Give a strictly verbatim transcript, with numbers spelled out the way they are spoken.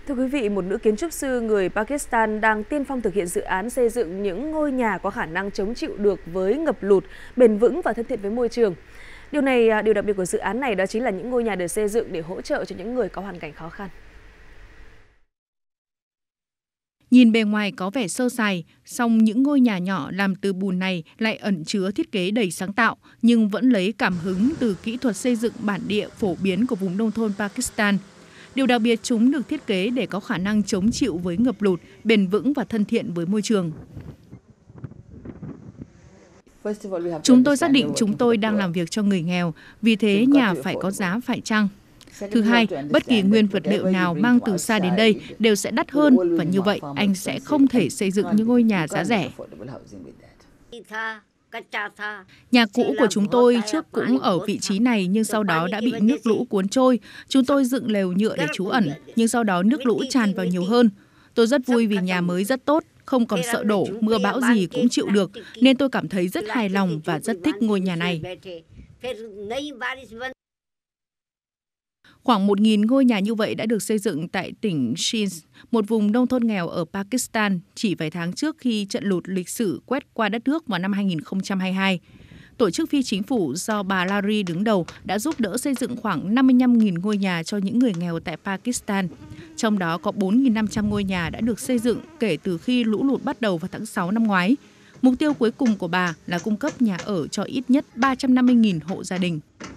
Thưa quý vị, một nữ kiến trúc sư người Pakistan đang tiên phong thực hiện dự án xây dựng những ngôi nhà có khả năng chống chịu được với ngập lụt, bền vững và thân thiện với môi trường. Điều này, điều đặc biệt của dự án này đó chính là những ngôi nhà được xây dựng để hỗ trợ cho những người có hoàn cảnh khó khăn. Nhìn bề ngoài có vẻ sơ sài, song những ngôi nhà nhỏ làm từ bùn này lại ẩn chứa thiết kế đầy sáng tạo, nhưng vẫn lấy cảm hứng từ kỹ thuật xây dựng bản địa phổ biến của vùng nông thôn Pakistan. Điều đặc biệt, chúng được thiết kế để có khả năng chống chịu với ngập lụt, bền vững và thân thiện với môi trường. Chúng tôi xác định chúng tôi đang làm việc cho người nghèo, vì thế nhà phải có giá phải chăng. Thứ hai, bất kỳ nguyên vật liệu nào mang từ xa đến đây đều sẽ đắt hơn, và như vậy anh sẽ không thể xây dựng những ngôi nhà giá rẻ. Nhà cũ của chúng tôi trước cũng ở vị trí này nhưng sau đó đã bị nước lũ cuốn trôi. Chúng tôi dựng lều nhựa để trú ẩn, nhưng sau đó nước lũ tràn vào nhiều hơn. Tôi rất vui vì nhà mới rất tốt, không còn sợ đổ, mưa bão gì cũng chịu được, nên tôi cảm thấy rất hài lòng và rất thích ngôi nhà này. Khoảng một nghìn ngôi nhà như vậy đã được xây dựng tại tỉnh Sindh, một vùng nông thôn nghèo ở Pakistan, chỉ vài tháng trước khi trận lụt lịch sử quét qua đất nước vào năm hai nghìn không trăm hai mươi hai. Tổ chức phi chính phủ do bà Lari đứng đầu đã giúp đỡ xây dựng khoảng năm mươi lăm nghìn ngôi nhà cho những người nghèo tại Pakistan. Trong đó có bốn nghìn năm trăm ngôi nhà đã được xây dựng kể từ khi lũ lụt bắt đầu vào tháng sáu năm ngoái. Mục tiêu cuối cùng của bà là cung cấp nhà ở cho ít nhất ba trăm năm mươi nghìn hộ gia đình.